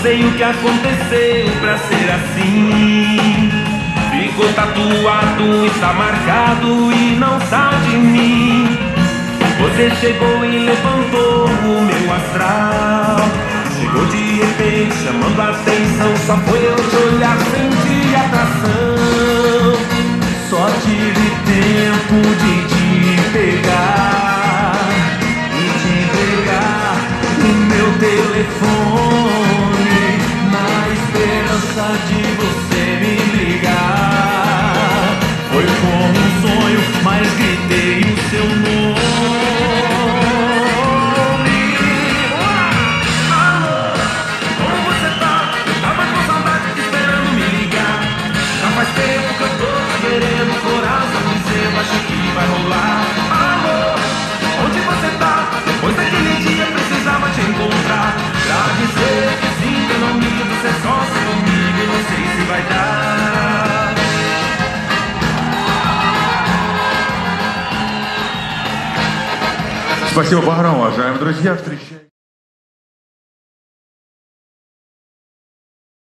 sei o que aconteceu pra ser assim. Ficou tatuado, está marcado e não sai de mim. Você chegou e levantou o meu astral. Chegou de repente, chamando a atenção. Só foi eu te olhar, senti atração. Só tive tempo de te pegar e te entregar o meu telefone, na esperança de você me ligar. Foi como um sonho, mas gritei o seu nome. Alô, como você tá? Eu tava com saudade esperando me ligar. Já faz tempo que eu tô querendo, coração dizendo, acho que vai rolar. Alô, onde você tá? Depois daquele dia precisava te encontrar, pra dizer que sim, que eu não ligo, você só comigo, não sei se vai dar. Спасибо, Баграм, уважаемые друзья. Встречаем.